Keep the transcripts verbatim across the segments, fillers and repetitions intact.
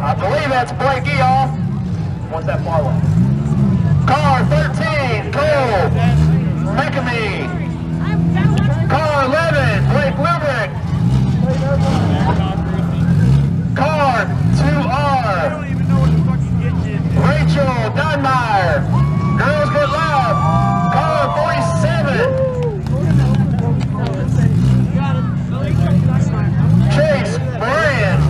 I believe that's Blake Eoff. What's that far one? Car thirteen, Cole McAmee. Car eleven, Blake Wilbrick. Car two R, Rachel Dunmeyer. Girls get loud. Car forty-seven, Chase Bryan.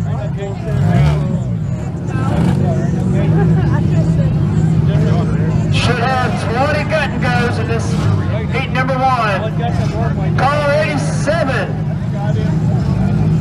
Should have twenty cut and goes in this heat number one. Car eighty-seven.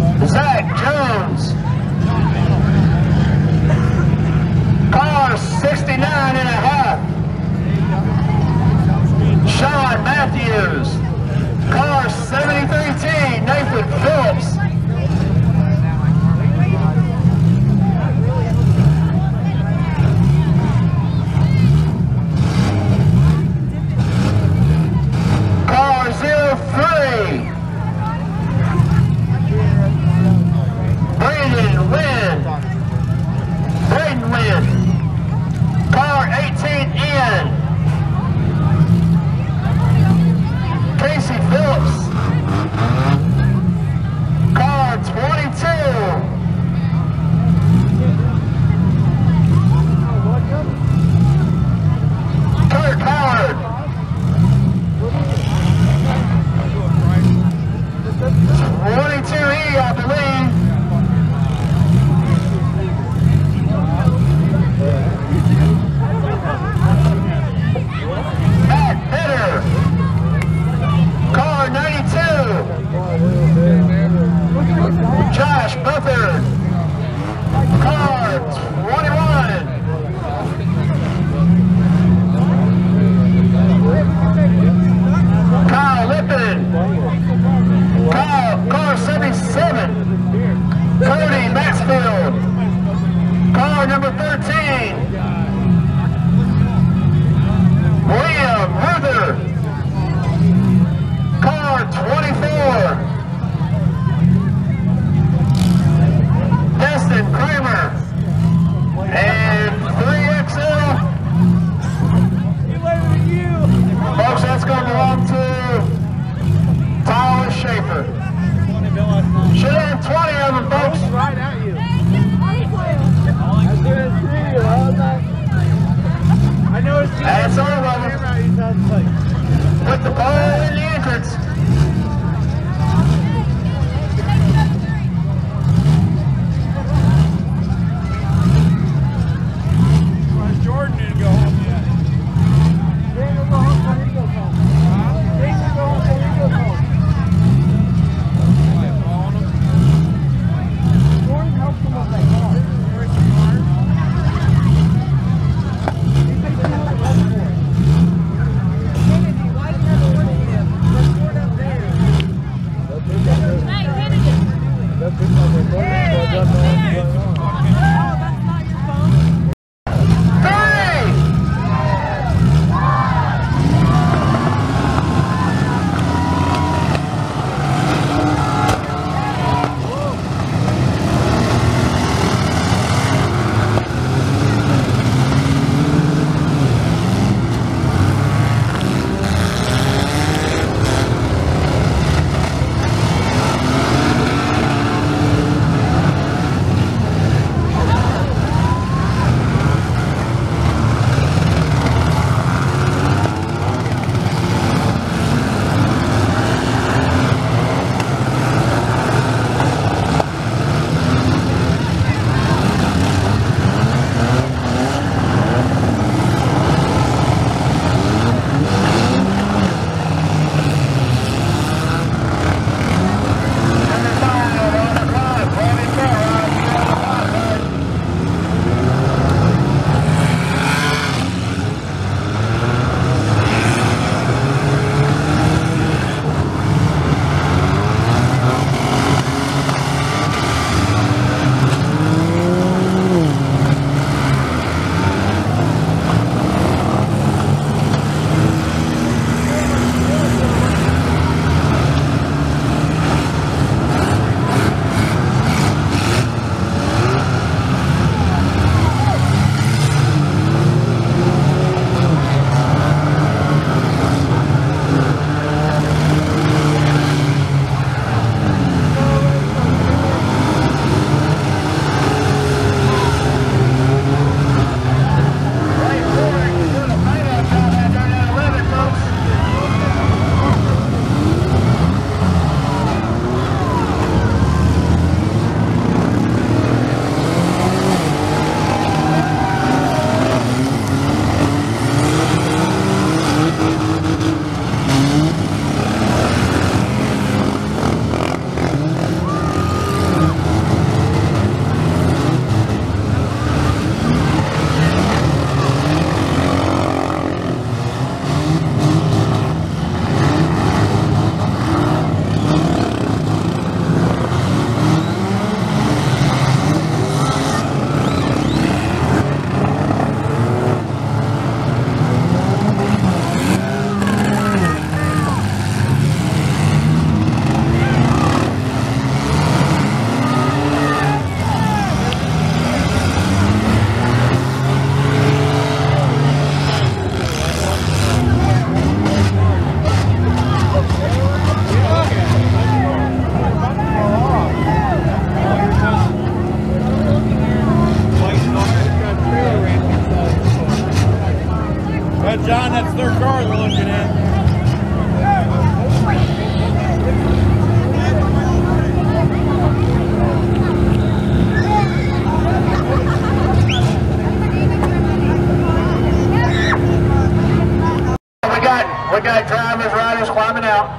We got drivers, riders climbing out.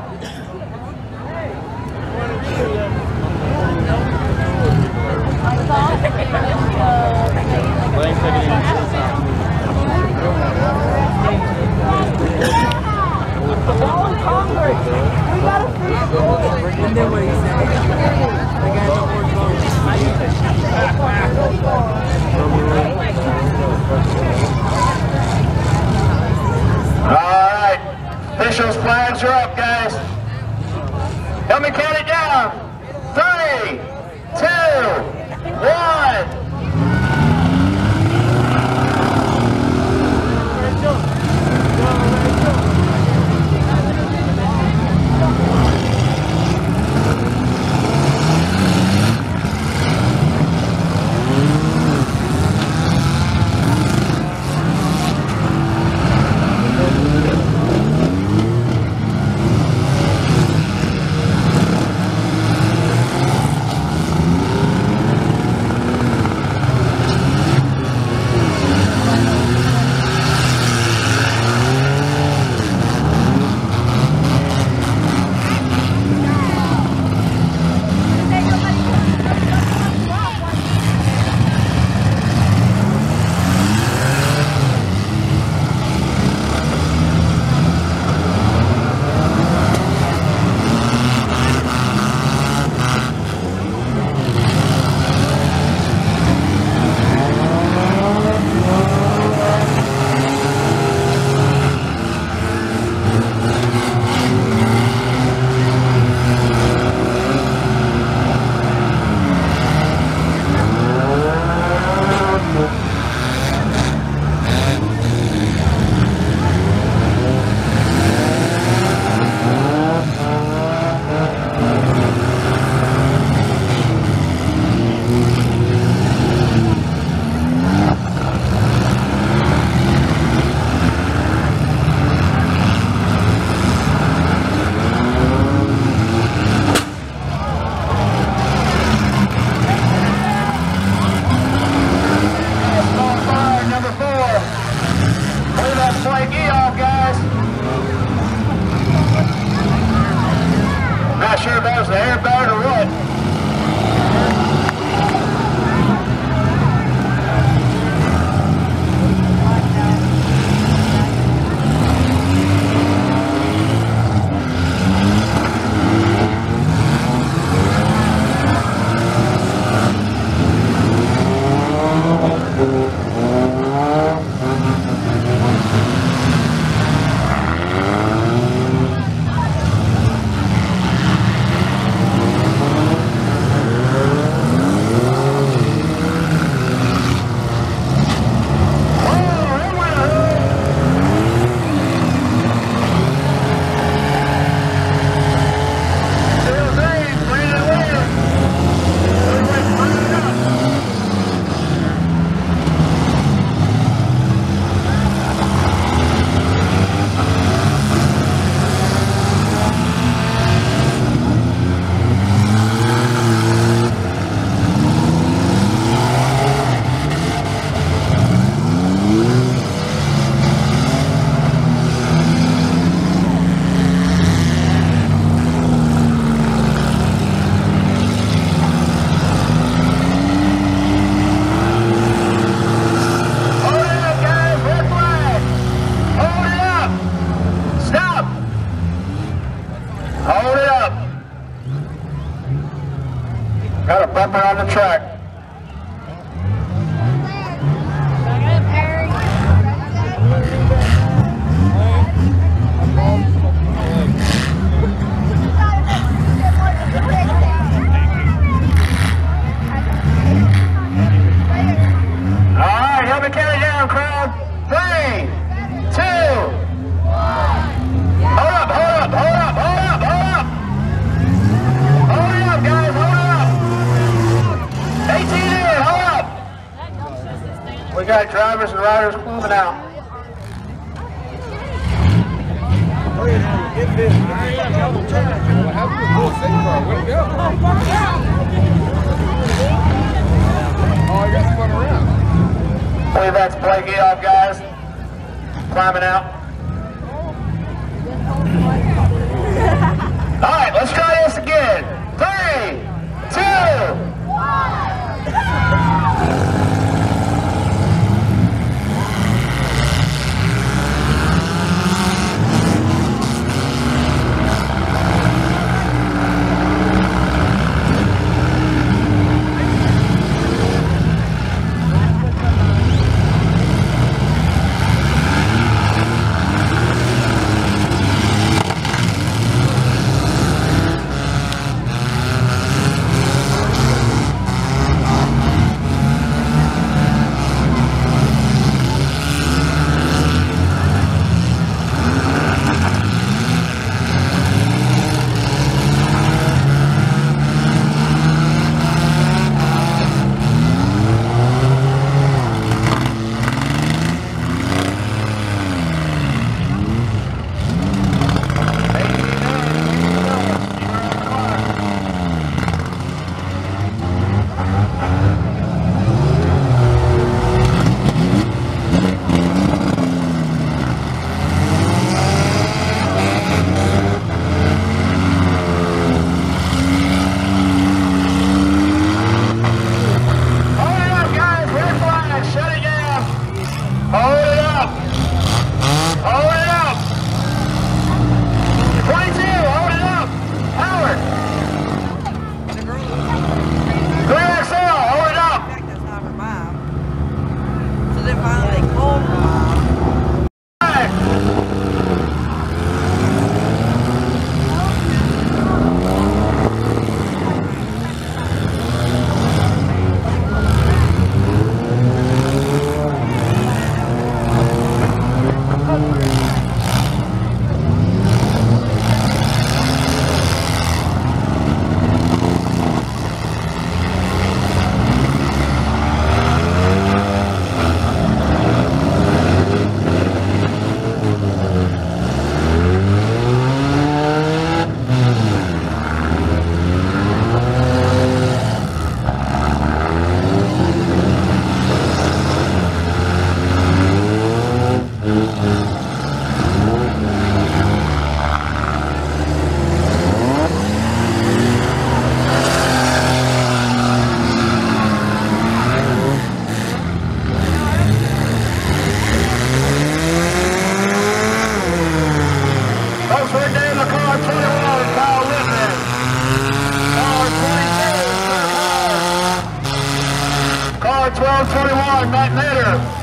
And then what he said, I got no more All right, officials' flags are up, guys. Help me count it down. Three, two, one. Not sure if that was the air bird or what. Got a bumper on the track. Alright, help me count it down, crowd. Three, two, hold up, hold up, hold up, hold up, hold up. Hold it up, guys, hold it up. eighteen in, hold up. We got drivers and riders climbing out. Get this. How do you pull a sick car? Where'd it go? Oh, I got spun around. I believe that's Blake Eoff, guys. Climbing out. All right, let's try this again. Three, two, one. twelve twenty-one, Matt Nader.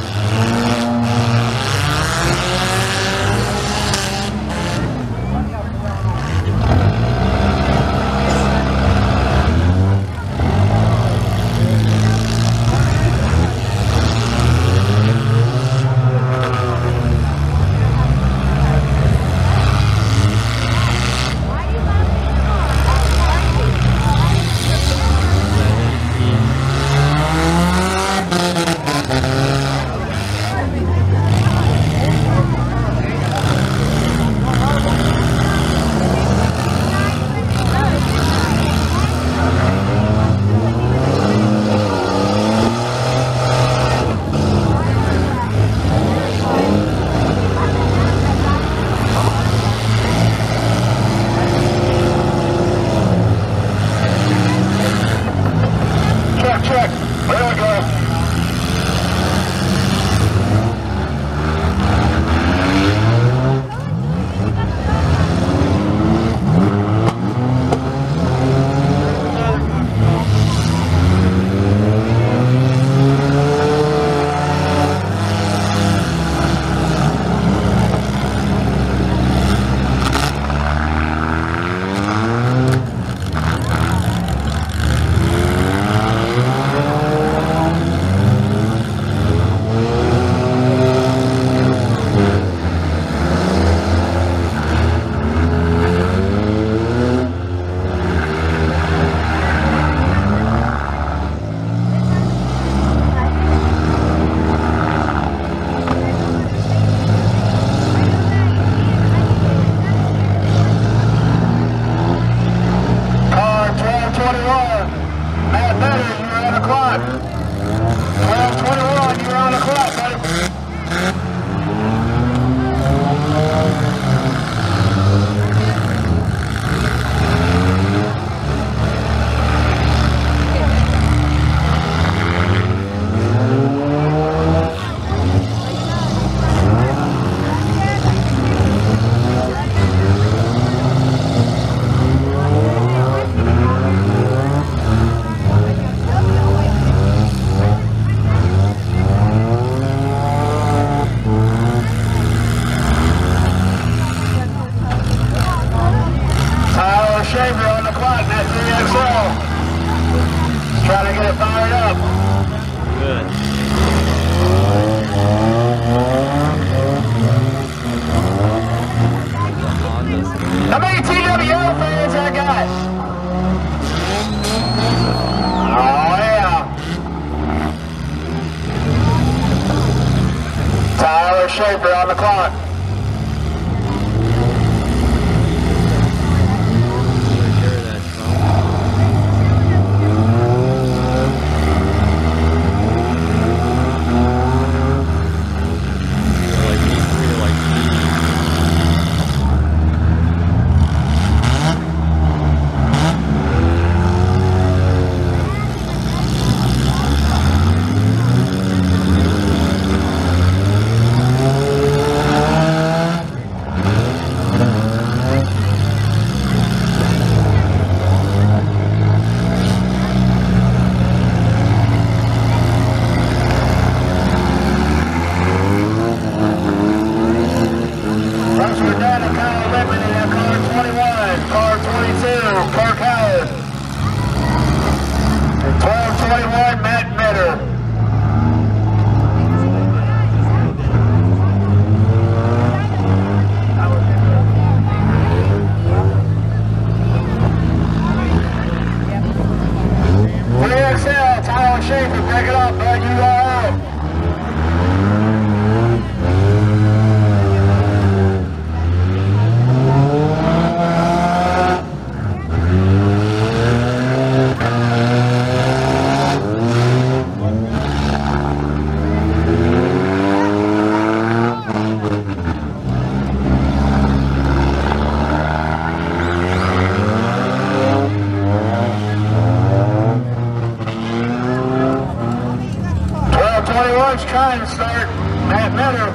Check. There we go. fired up. Good. How many T W L fans I got? Oh yeah. Tyler Schaefer on the clock. Trying to start Matt Miller.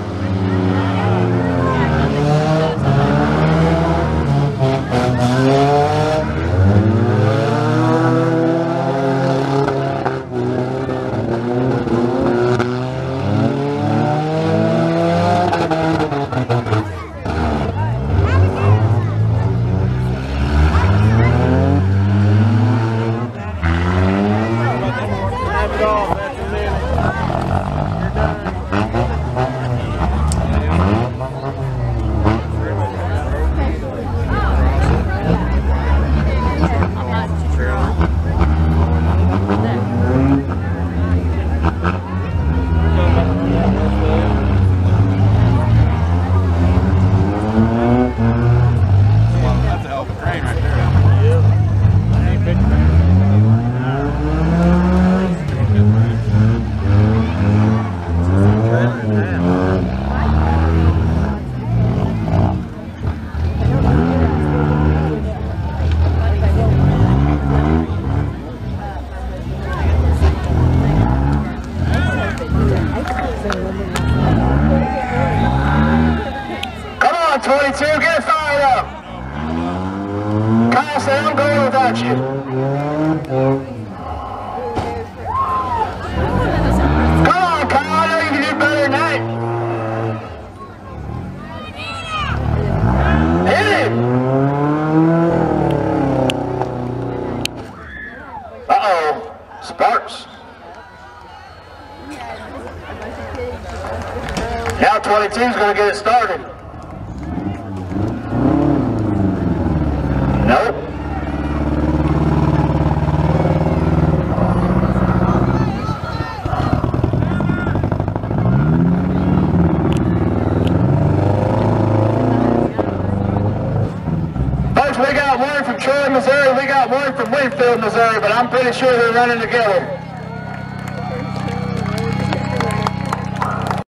twenty-two, get it fired up. Kyle said, I'm going without you. Come on, Kyle, I know you can do better than that. Hit it. Uh-oh, Sparks. Now twenty-two's going to get it started. Nope. Folks, we got one from Troy, Missouri. We got one from Winfield, Missouri, but I'm pretty sure they're running together.